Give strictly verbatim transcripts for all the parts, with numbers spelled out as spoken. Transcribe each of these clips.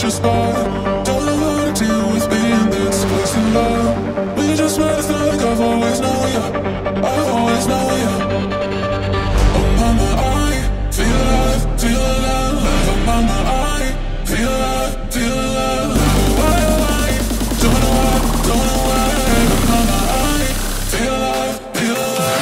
such a spot. Don't know how to deal with being this close in love. We just met, it's like I've always known ya. I've always known ya. Oh mama, I feel alive, feel alive. Oh mama, I feel alive, feel alive. Why, why? Don't know why, don't know why. Oh mama, I feel alive, feel alive.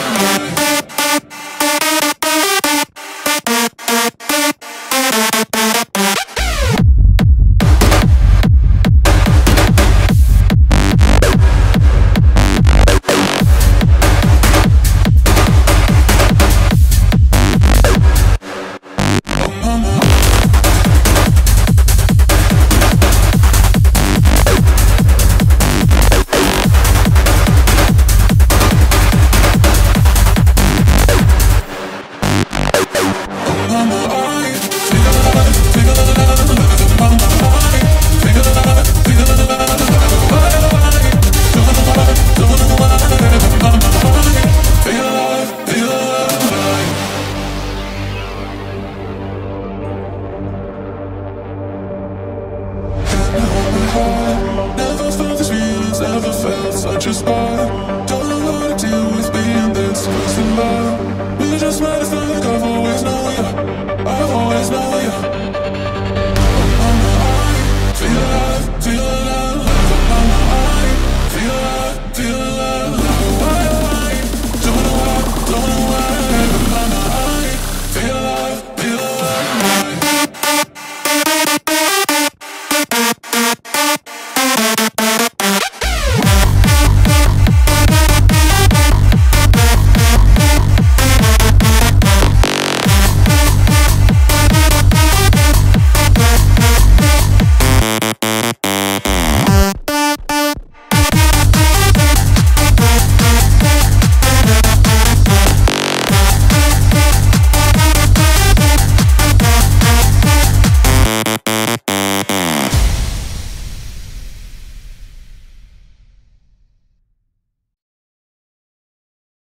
Never felt these feelings, never felt such a spark.